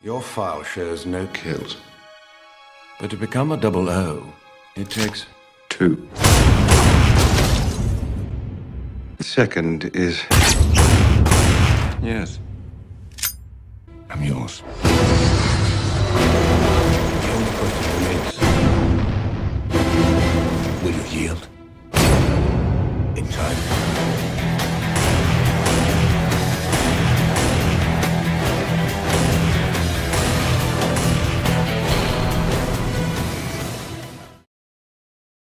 Your file shows no kills. But to become a double O, it takes two. The second is... Yes. I'm yours.